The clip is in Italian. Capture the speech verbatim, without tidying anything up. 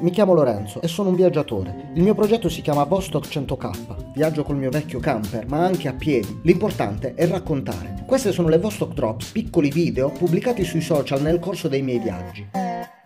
Mi chiamo Lorenzo e sono un viaggiatore. Il mio progetto si chiama Vostok cento K. Viaggio col mio vecchio camper, ma anche a piedi. L'importante è raccontare. Queste sono le Vostok Drops, piccoli video pubblicati sui social nel corso dei miei viaggi.